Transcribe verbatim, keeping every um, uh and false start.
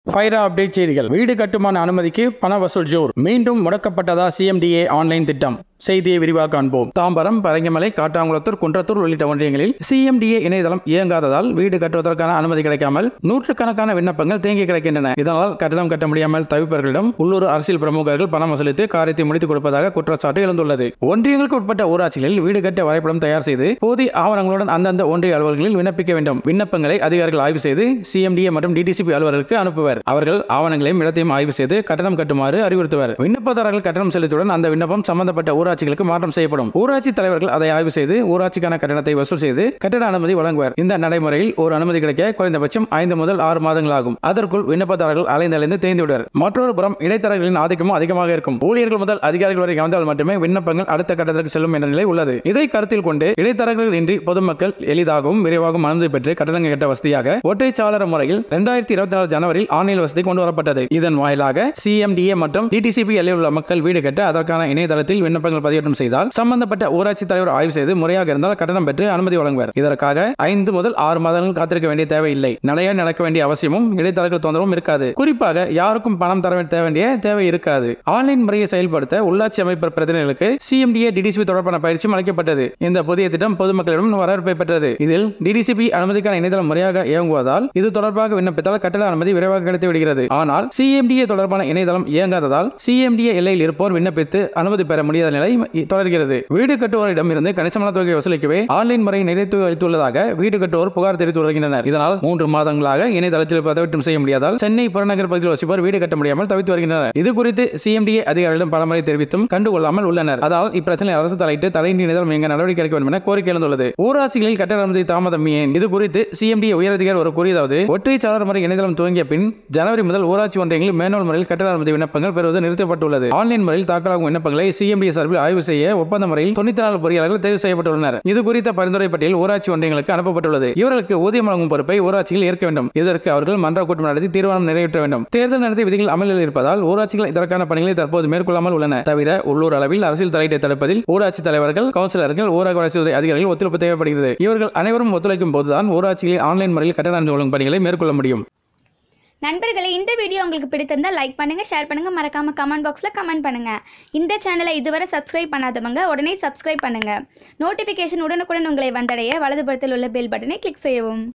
Faira update செய்திகள். வீடு கட்டுமான அனுமதிக்கு பண வசூல் ஜோர். மீண்டும் முடக்கப்பட்டதா சிஎம்டிஏ ஆன்லைன் திட்டம்? செய்தியை விரிவாக காண்போம். தாம்பரம், பரங்கிமலை, காட்டாங்குளத்தூர், குன்றத்தூர் உள்ளிட்ட ஒன்றியங்களில் சிஎம்டிஏ இணையதளம் இயங்காததால் வீடு கட்டுவதற்கான அனுமதி கிடைக்காமல் நூற்றுக்கணக்கான விண்ணப்பங்கள் தேங்கி கிடக்கின்றன. இதனால் கட்டடம் கட்ட முடியாமல் தவிப்பவர்களிடம் உள்ளூர் அரசியல் பிரமுகர்கள் பணம் வசூலித்து காரியத்தை முடித்துக் கொடுப்பதாக குற்றச்சாட்டு எழுந்துள்ளது. ஒன்றியங்களுக்கு உட்பட்ட ஊராட்சிகளில் வீடு கட்ட வரைபடம் தயார் செய்து போதிய ஆவணங்களுடன் அந்தந்த ஒன்றிய அலுவலர்களில் விண்ணப்பிக்க வேண்டும். விண்ணப்பங்களை அதிகாரிகள் ஆய்வு செய்து சிஎம்டிஏ மற்றும் டிடிசிபி அலுவலருக்கு அனுப்புவர். அவர்கள் ஆவணங்களையும் இடத்தையும் ஆய்வு செய்து கட்டணம் கட்டுமாறு அறிவுறுத்துவர். விண்ணப்பதாரர்கள் கட்டணம் செலுத்துடன் அந்த விண்ணப்பம் சம்பந்தப்பட்ட ஊராட்சிகளுக்கு மாற்றம் செய்யப்படும். ஊராட்சி தலைவர்கள் அதை ஆய்வு செய்து ஊராட்சிக்கான கட்டணத்தை வசூல் செய்து கட்டட அனுமதி வழங்குவர். இந்த நடைமுறையில் ஒரு அனுமதி கிடைக்க குறைந்தபட்சம் ஐந்து முதல் ஆறு மாதங்கள் ஆகும். அதற்குள் விண்ணப்பதாரர்கள் அலைந்து அலைந்து தேய்ந்து விடுவர். மற்றொரு புறம் இடைத்தரகர்களின் ஆதிக்கமும் அதிகமாக இருக்கும். ஊழியர்கள் முதல் அதிகாரிகள் வரை கவனித்தால் மட்டுமே விண்ணப்பங்கள் அடுத்த கட்டத்திற்கு செல்லும் என்ற நிலை உள்ளது. இதை கருத்தில் கொண்டு இடைத்தரகர்கள் இன்றி பொதுமக்கள் எளிதாகவும் விரைவாகவும் அனுமதி பெற்று கட்டடங்கள் கட்ட வசதியாக ஒற்றை சாளர முறையில் இரண்டாயிரத்தி இருபத்தி நாலு ஜனவரியில் ஆன்லைன் வசதி கொண்டு வரப்பட்டது. இதன் வாயிலாக சிஎம்டிஏ மற்றும் டிடிசிபி எல்லையில் உள்ள மக்கள் வீடு கட்ட அதற்கான இணையதளத்தில் விண்ணப்பங்கள் பதிவேற்றம் செய்தால் சம்பந்தப்பட்ட ஊராட்சி தலைவர் ஆய்வு செய்து முறையாக இருந்தால் கட்டணம் பெற்று அனுமதி வழங்குவார். இதற்காக ஐந்து முதல் ஆறு மாதங்கள் காத்திருக்க வேண்டிய தேவையில்லை. நடையா நடக்க வேண்டிய அவசியமும் இடைத்தரகர்கள் தொந்தரவும் இருக்காது. குறிப்பாக யாருக்கும் பணம் தர வேண்டிய தேவை இருக்காது. ஆன்லைன் முறையை செயல்படுத்த உள்ளாட்சி அமைப்பு பிரதிநிதிகளுக்கு சிஎம்டிஏ டிடிசிபி தொடர்பான பயிற்சியும் அளிக்கப்பட்டது. இந்த புதிய திட்டம் பொதுமக்களிடம் வரவேற்பை பெற்றது. இதில் டிடிசிபி அனுமதிக்கான இணையதளம் முறையாக இயங்குவதால் இது தொடர்பாக விண்ணப்பித்தால் கட்டட அனுமதி விரைவாக கிடைத்து விடுகிறது. ஆனால் சிஎம்டிஏ தொடர்பான இணையதளம் இயங்காததால் சிஎம்டிஏ எல்லையில் இருப்போர் விண்ணப்பித்து அனுமதி பெற முடியாத நிலை தொடர்கிறது. வீடு கட்டுவோரிடம் இருந்து கணிசமான தொகையை வசூலிக்கவே ஆன்லைன் முறை நிலைத்து வைத்துள்ளதாக வீடு கட்டுவோர் புகார் தெரிவித்து வருகின்றனர். இதனால் மூன்று மாதங்களாக இணையதளத்தில் பதிவேற்றம் செய்ய முடியாதால் சென்னை புறநகர் பகுதியில் வசிப்போர் வீடு கட்ட முடியாமல் தவித்து வருகின்றனர். இது குறித்து சிஎம்டிஏ அதிகாரிகளிடம் பலமுறை தெரிவித்தும் கண்டுகொள்ளாமல் உள்ளனர். அதனால் இப்பிரச்சனை அரசு தலையிட்டு தலையின்றி இணையதளம் இயங்க நடவடிக்கை எடுக்க வேண்டும் என கோரிக்கை எழுந்துள்ளது. ஊராட்சிகளில் கட்டட அனுமதி தாமதம் ஏன்? இது குறித்து சிஎம்டிஏ உயரதிகாரி ஒரு கூறியதாவது, ஒற்றை சாளர முறை இணையதளம் துவங்கிய பின் ஜனவரி முதல் ஊராட்சி ஒன்றியங்களில் மேனுவல் முறையில் கட்டட அனுமதி விண்ணப்பங்கள் பெறுவது நிறுத்தப்பட்டுள்ளது. ஆன்லைன் முறையில் தாக்கலாகும் விண்ணப்பங்களை சிஎம்டிஏ சார்பில் ஆய்வு செய்ய ஒப்பந்த முறையில் தொண்ணூத்தி நாலு பொறியாளர்கள் தேர்வு செய்யப்பட்டுள்ளனர். இது குறித்த பரிந்துரை பட்டியல் ஊராட்சி ஒன்றியங்களுக்கு அனுப்பப்பட்டுள்ளது. இவர்களுக்கு ஊதியம் வழங்கும் பொறுப்பை ஊராட்சிகள் ஏற்க வேண்டும். இதற்கு அவர்கள் மன்ற கூட்டம் நடத்தி தீர்மானம் நிறைவேற்ற வேண்டும். தேர்தல் நடத்தி விதிகள் அமலில் இருப்பதால் ஊராட்சிகள் இதற்கான பணிகளை தற்போது மேற்கொள்ளாமல் உள்ளன. தவிர உள்ளூர் அளவில் அரசியல் தலையீட்டை தடுப்பதில் ஊராட்சி தலைவர்கள், கவுன்சிலர்கள், ஊரக வளர்ச்சி அதிகாரிகள் ஒத்துழைப்பு தேவைப்படுகிறது. இவர்கள் அனைவரும் ஒத்துழைக்கும் போதுதான் ஊராட்சிகளில் ஆன்லைன் முறையில் கட்டட அனுமதி வழங்கும் பணிகளை மேற்கொள்ள முடியும். நண்பர்களே, இந்த வீடியோ உங்களுக்கு பிடித்திருந்தால் லைக் பண்ணுங்க, ஷேர் பண்ணுங்க, மறக்காம கமெண்ட் பாக்ஸ்ல கமெண்ட் பண்ணுங்க. இந்த சேனலை இதுவரை சப்ஸ்கிரைப் பண்ணாதவங்க உடனே சப்ஸ்கிரைப் பண்ணுங்க. நோட்டிபிகேஷன் உடனுக்குடன் உங்களை வந்தடைய வலதுபுறத்தில் உள்ள பெல் பட்டனை கிளிக் செய்யவும்.